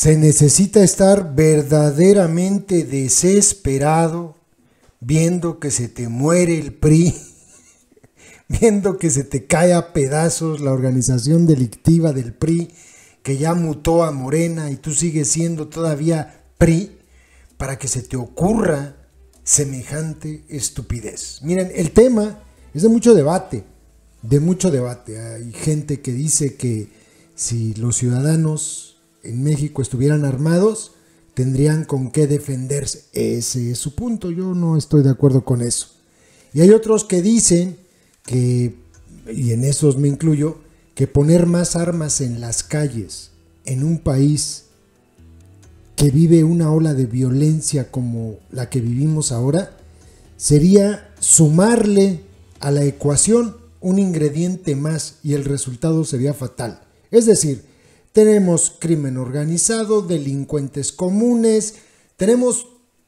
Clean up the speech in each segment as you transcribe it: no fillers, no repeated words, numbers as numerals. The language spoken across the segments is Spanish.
Se necesita estar verdaderamente desesperado viendo que se te muere el PRI, viendo que se te cae a pedazos la organización delictiva del PRI, que ya mutó a Morena y tú sigues siendo todavía PRI, para que se te ocurra semejante estupidez. Miren, el tema es de mucho debate, Hay gente que dice que si los ciudadanos en México estuvieran armados, tendrían con qué defenderse. Ese es su punto, yo no estoy de acuerdo con eso. Y hay otros que dicen que, y en esos me incluyo, que poner más armas en las calles en un país que vive una ola de violencia como la que vivimos ahora, sería sumarle a la ecuación un ingrediente más y el resultado sería fatal. Es decir, tenemos crimen organizado, delincuentes comunes, tenemos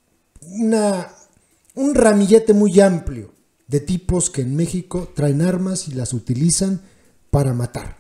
un ramillete muy amplio de tipos que en México traen armas y las utilizan para matar.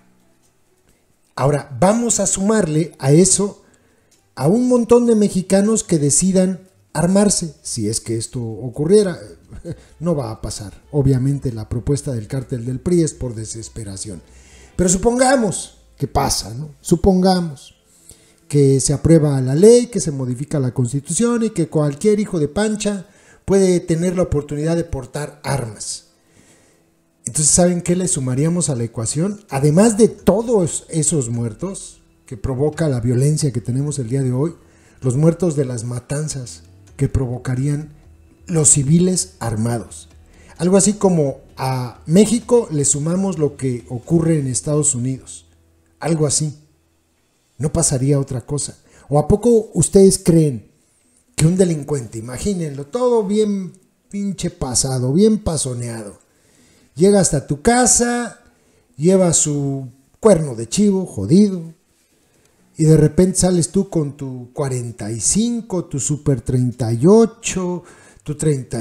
Ahora, vamos a sumarle a eso a un montón de mexicanos que decidan armarse, si es que esto ocurriera. No va a pasar. Obviamente la propuesta del cártel del PRI es por desesperación. Pero supongamos que pasa, ¿no? Supongamos que se aprueba la ley, que se modifica la Constitución y que cualquier hijo de pancha puede tener la oportunidad de portar armas. Entonces, ¿saben qué le sumaríamos a la ecuación? Además de todos esos muertos que provoca la violencia que tenemos el día de hoy, los muertos de las matanzas que provocarían los civiles armados. Algo así como a México le sumamos lo que ocurre en Estados Unidos. Algo así. No pasaría otra cosa. ¿O a poco ustedes creen que un delincuente, imagínenlo, todo bien pinche pasado, bien pasoneado, llega hasta tu casa, lleva su cuerno de chivo jodido, y de repente sales tú con tu 45, tu Super 38, tu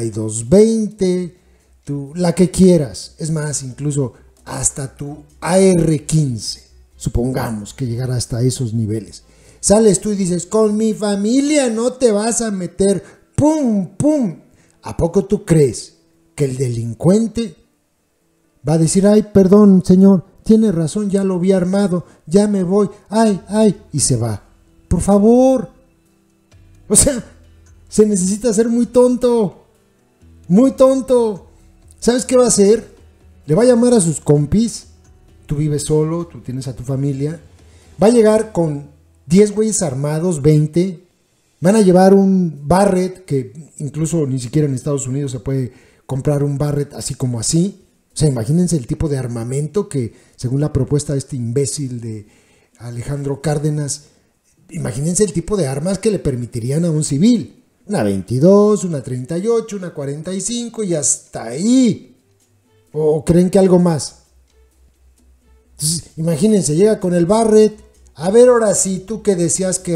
3220, la que quieras. Es más, incluso hasta tu AR-15. Supongamos que llegara hasta esos niveles. Sales tú y dices, con mi familia no te vas a meter. ¡Pum, pum! ¿A poco tú crees que el delincuente va a decir, ay, perdón, señor, tiene razón, ya lo vi armado, ya me voy, ay, y se va? Por favor. O sea, se necesita ser muy tonto. Muy tonto. ¿Sabes qué va a hacer? Le va a llamar a sus compis. Tú vives solo, tú tienes a tu familia. Va a llegar con 10 güeyes armados, 20. Van a llevar un Barrett, que incluso ni siquiera en Estados Unidos se puede comprar un Barrett así como así. O sea, imagínense el tipo de armamento que, según la propuesta de este imbécil de Alejandro Cárdenas, imagínense el tipo de armas que le permitirían a un civil. Una 22, una 38, una 45 y hasta ahí. ¿O creen que algo más? Entonces, imagínense, llega con el Barrett. A ver, ahora sí, tú que decías que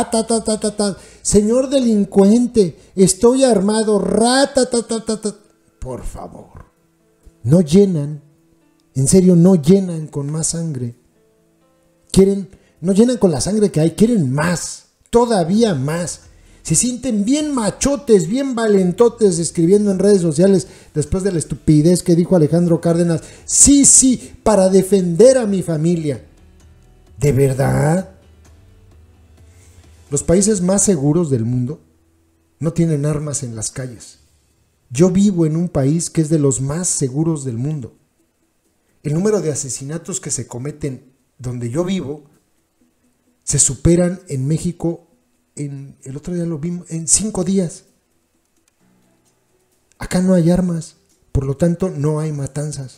señor delincuente, estoy armado, por favor. No llenan, en serio, no llenan con más sangre. No llenan con la sangre que hay, quieren más, todavía más. Se sienten bien machotes, bien valentotes escribiendo en redes sociales después de la estupidez que dijo Alejandro Cárdenas. Sí, para defender a mi familia. ¿De verdad? Los países más seguros del mundo no tienen armas en las calles. Yo vivo en un país que es de los más seguros del mundo. El número de asesinatos que se cometen donde yo vivo se superan en México, el otro día lo vimos, en 5 días. Acá no hay armas, por lo tanto no hay matanzas.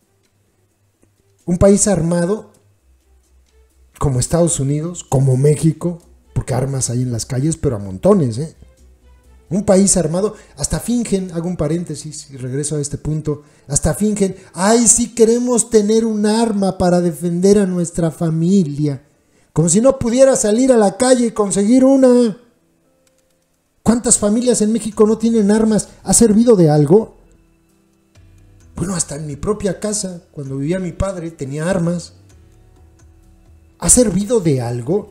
Un país armado como Estados Unidos, como México, porque armas hay en las calles, pero a montones, ¿eh? Un país armado, hasta fingen, hago un paréntesis y regreso a este punto, hasta fingen, ay, sí queremos tener un arma para defender a nuestra familia, como si no pudiera salir a la calle y conseguir una. ¿Cuántas familias en México no tienen armas? ¿Ha servido de algo? Bueno, hasta en mi propia casa, cuando vivía mi padre, tenía armas. ¿Ha servido de algo?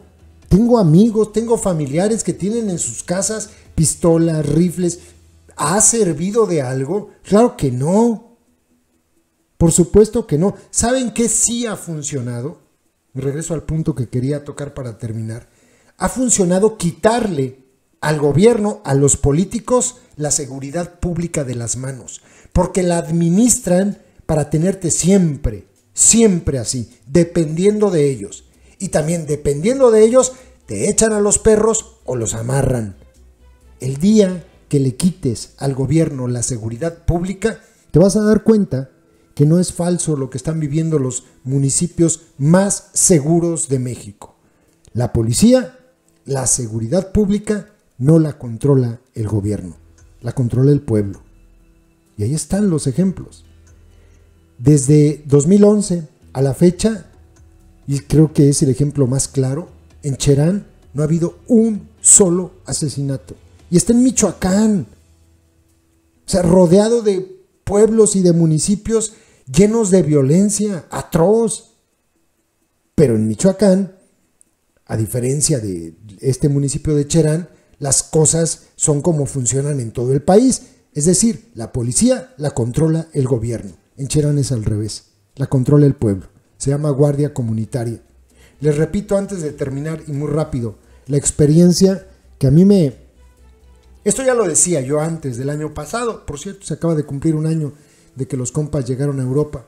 Tengo amigos, tengo familiares que tienen en sus casas pistolas, rifles. ¿Ha servido de algo? Claro que no. Por supuesto que no. ¿Saben qué sí ha funcionado? Me regreso al punto que quería tocar para terminar. Ha funcionado quitarle al gobierno, a los políticos, la seguridad pública de las manos. Porque la administran para tenerte siempre, siempre así, dependiendo de ellos. Y también dependiendo de ellos, te echan a los perros o los amarran. El día que le quites al gobierno la seguridad pública, te vas a dar cuenta que no es falso lo que están viviendo los municipios más seguros de México. La policía, la seguridad pública, no la controla el gobierno, la controla el pueblo. Y ahí están los ejemplos. Desde 2011 a la fecha, y creo que es el ejemplo más claro, en Cherán no ha habido un solo asesinato. Y está en Michoacán. O sea, rodeado de pueblos y de municipios llenos de violencia atroz. Pero en Michoacán, a diferencia de este municipio de Cherán, las cosas son como funcionan en todo el país. Es decir, la policía la controla el gobierno. En Cherán es al revés. La controla el pueblo. Se llama guardia comunitaria. Les repito antes de terminar y muy rápido, la experiencia que a mí me... Esto ya lo decía yo antes del año pasado. Por cierto, se acaba de cumplir un año de que los compas llegaron a Europa.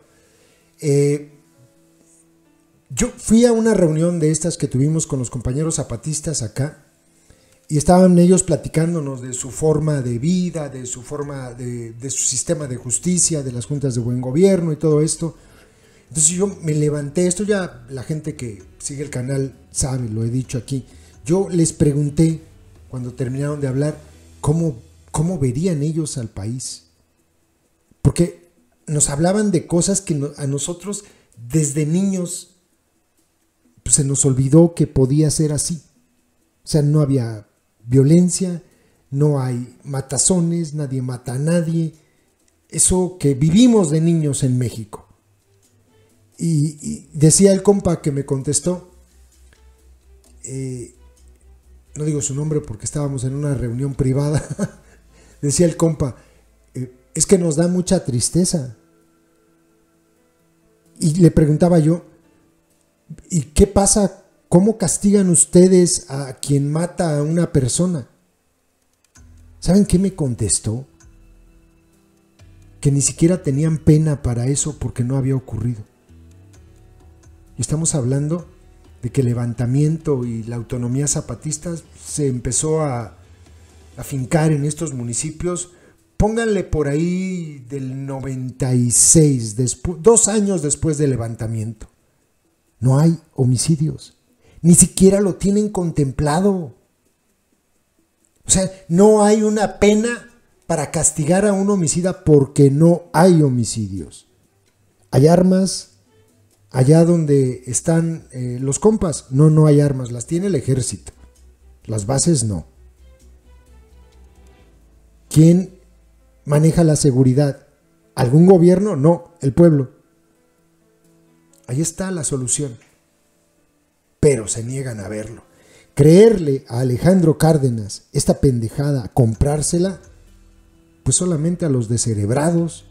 Yo fui a una reunión de estas que tuvimos con los compañeros zapatistas acá y estaban ellos platicándonos de su forma de vida, de su forma de su sistema de justicia, de las juntas de buen gobierno y todo esto. Entonces yo me levanté, esto ya la gente que sigue el canal sabe, lo he dicho aquí. Yo les pregunté cuando terminaron de hablar cómo verían ellos al país. Porque nos hablaban de cosas que a nosotros desde niños pues, se nos olvidó que podía ser así. O sea, no había violencia, no hay matazones, nadie mata a nadie. Eso que vivimos de niños en México. Y decía el compa que me contestó, no digo su nombre porque estábamos en una reunión privada, decía el compa, es que nos da mucha tristeza. Y le preguntaba yo, ¿y qué pasa? ¿Cómo castigan ustedes a quien mata a una persona? ¿Saben qué me contestó? Que ni siquiera tenían pena para eso porque no había ocurrido. Y estamos hablando de que el levantamiento y la autonomía zapatista se empezó a afincar en estos municipios. Pónganle por ahí del 96, 2 años después del levantamiento. No hay homicidios. Ni siquiera lo tienen contemplado. O sea, no hay una pena para castigar a un homicida porque no hay homicidios. Hay armas. Allá donde están los compas, no hay armas, las tiene el ejército. Las bases no. ¿Quién maneja la seguridad? ¿Algún gobierno? No, el pueblo. Ahí está la solución. Pero se niegan a verlo. Creerle a Alejandro Cárdenas esta pendejada, comprársela, pues solamente a los descerebrados.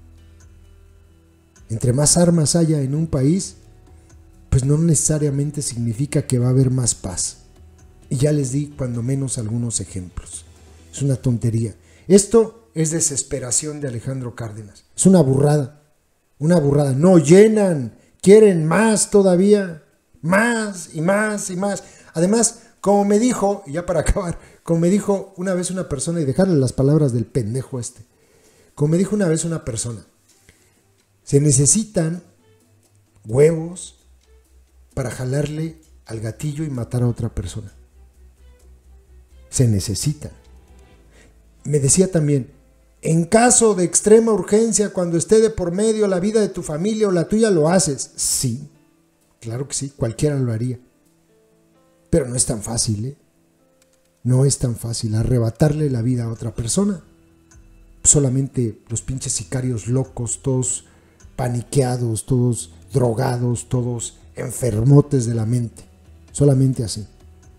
Entre más armas haya en un país, pues no necesariamente significa que va a haber más paz. Y ya les di cuando menos algunos ejemplos. Es una tontería. Esto es desesperación de Alejandro Cárdenas. Es una burrada. Una burrada. No llenan. Quieren más todavía. Más y más y más. Además, como me dijo, y ya para acabar, como me dijo una vez una persona, y dejarle las palabras del pendejo este. Como me dijo una vez una persona, se necesitan huevos para jalarle al gatillo y matar a otra persona. Se necesitan. Me decía también, en caso de extrema urgencia, cuando esté de por medio la vida de tu familia o la tuya, lo haces. Sí, claro que sí, cualquiera lo haría. Pero no es tan fácil, ¿eh? No es tan fácil arrebatarle la vida a otra persona. Solamente los pinches sicarios locos, todos paniqueados, todos drogados, todos enfermotes de la mente. Solamente así.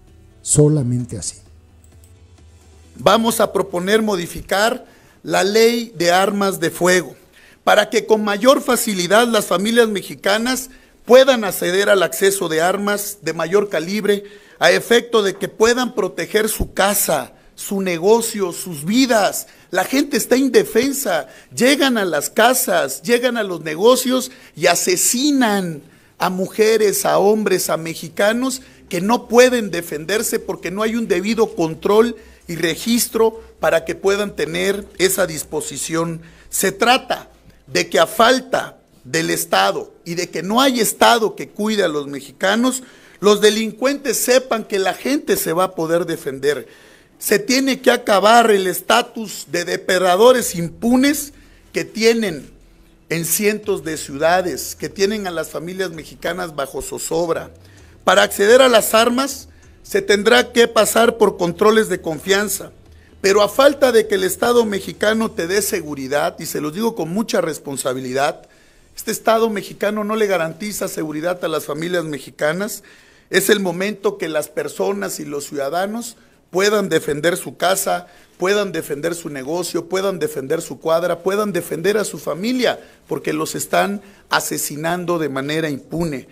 solamente así. Vamos a proponer modificar la ley de armas de fuego para que con mayor facilidad las familias mexicanas puedan acceder al acceso de armas de mayor calibre a efecto de que puedan proteger su casa, su negocio, sus vidas. La gente está indefensa, llegan a las casas, llegan a los negocios y asesinan a mujeres, a hombres, a mexicanos que no pueden defenderse porque no hay un debido control y registro para que puedan tener esa disposición. Se trata de que a falta del Estado y de que no hay Estado que cuide a los mexicanos, los delincuentes sepan que la gente se va a poder defender. Se tiene que acabar el estatus de depredadores impunes que tienen en cientos de ciudades, que tienen a las familias mexicanas bajo zozobra. Para acceder a las armas se tendrá que pasar por controles de confianza, pero a falta de que el Estado mexicano te dé seguridad, y se los digo con mucha responsabilidad, este Estado mexicano no le garantiza seguridad a las familias mexicanas. Es el momento que las personas y los ciudadanos puedan defender su casa, puedan defender su negocio, puedan defender su cuadra, puedan defender a su familia, porque los están asesinando de manera impune.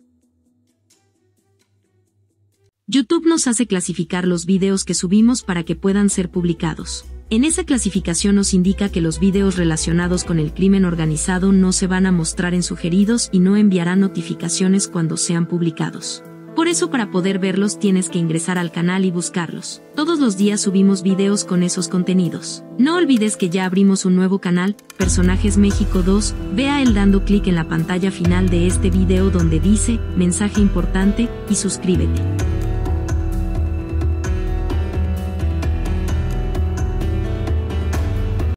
YouTube nos hace clasificar los videos que subimos para que puedan ser publicados. En esa clasificación nos indica que los videos relacionados con el crimen organizado no se van a mostrar en sugeridos y no enviará notificaciones cuando sean publicados. Por eso, para poder verlos tienes que ingresar al canal y buscarlos. Todos los días subimos videos con esos contenidos. No olvides que ya abrimos un nuevo canal, Personajes México 2, ve a él dando clic en la pantalla final de este video donde dice, mensaje importante, y suscríbete.